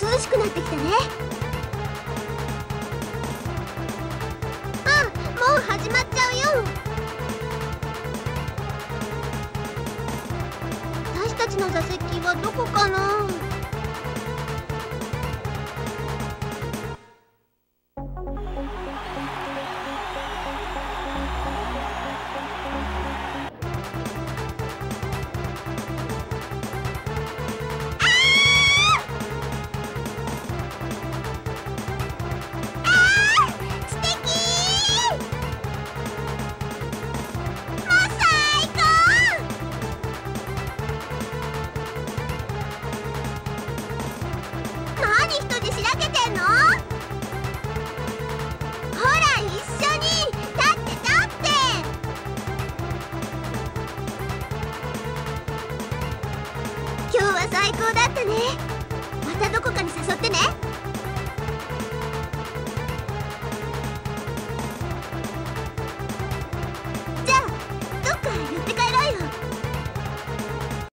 涼しくなってきたね。もう始まっちゃうよ。私たちの座席はどこかな。今日は最高だったね。またどこかに誘ってね。